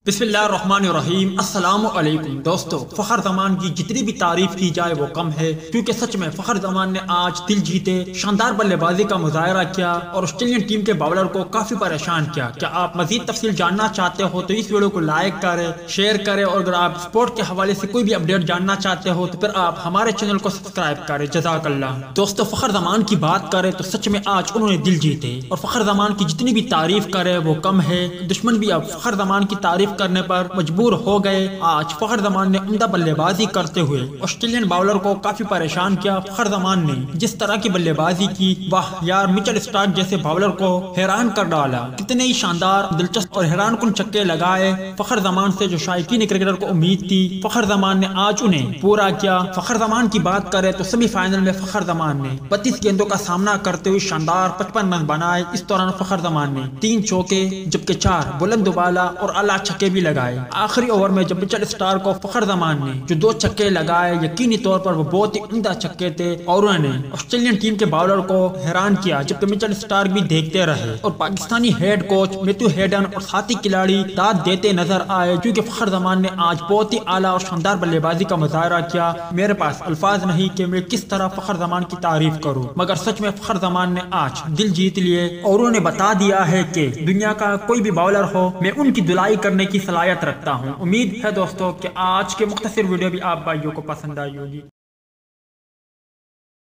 بسم اللہ الرحمن الرحیم۔ السلام علیکم دوستو، فخر زمان کی جتنی بھی تعریف کی جائے وہ کم ہے، کیونکہ سچ میں فخر زمان نے آج دل جیتے شاندار بلے بازی کا مظاہرہ کیا اور آسٹریلین ٹیم کے باؤلر کو کافی پریشان کیا۔ کیا آپ مزید تفصیل جاننا چاہتے ہو تو اس ویڈیو کو لائک کریں، شیئر کریں، اور اگر آپ اسپورٹ کے حوالے سے کوئی بھی اپڈیٹ جاننا چاہتے ہو تو پھر آپ ہمارے چینل کو سبسکرائب کریں۔ جزاک اللہ۔ دوستو، فخر زمان کی بات کریں تو سچ میں آج انہوں نے دل جیتے، اور فخر زمان کی جتنی بھی تعریف کرے وہ کم ہے۔ دشمن بھی اب فخر زمان کی تعریف کرنے پر مجبور ہو گئے۔ آج فخر زمان نے عمدہ بلے بازی کرتے ہوئے آسٹریلین باؤلر کو کافی پریشان کیا۔ فخر زمان نے جس طرح کی بلے بازی کی، واہ یار، مچل اسٹارک جیسے باؤلر کو حیران کر ڈالا۔ کتنے ہی شاندار، دلچسپ اور حیران کن چھکے لگائے۔ فخر زمان سے جو شائقین کرکٹر کو امید تھی، فخر زمان نے آج انہیں پورا کیا۔ فخر زمان کی بات کرے تو سیمی فائنل میں فخر زمان نے 32 گیندوں کا سامنا کرتے ہوئے شاندار 55 رن بنائے۔ اس دوران فخر زمان نے 3 چوکے جبکہ 4 بلند بالا اور اعلیٰ چھکے بھی لگائے۔ آخری اوور میں جب مچل اسٹارک کو فخر زمان نے جو 2 چھکے لگائے، یقینی طور پر وہ بہت ہی عمدہ چھکے تھے اور انہوں نے آسٹریلین ٹیم کے باؤلر کو حیران کیا، جبکہ مچل اسٹارک بھی دیکھتے رہے اور Pakistani head coach Matthew Hayden اور ساتھی کھلاڑی داد دیتے نظر آئے، کیونکہ فخر زمان نے آج بہت ہی اعلیٰ اور شاندار بلے بازی کا مظاہرہ کیا۔ میرے پاس الفاظ نہیں کہ میں کس طرح فخر زمان کی تعریف کروں، مگر سچ میں فخر زمان نے آج دل جیت لیے اور انہوں نے بتا دیا ہے کہ دنیا کا کوئی بھی باؤلر ہو، میں ان کی دلائی کرنے کی صلاحیت رکھتا ہوں۔ امید ہے دوستو کہ آج کے مختصر ویڈیو بھی آپ بھائیوں کو پسند آئی ہوگی۔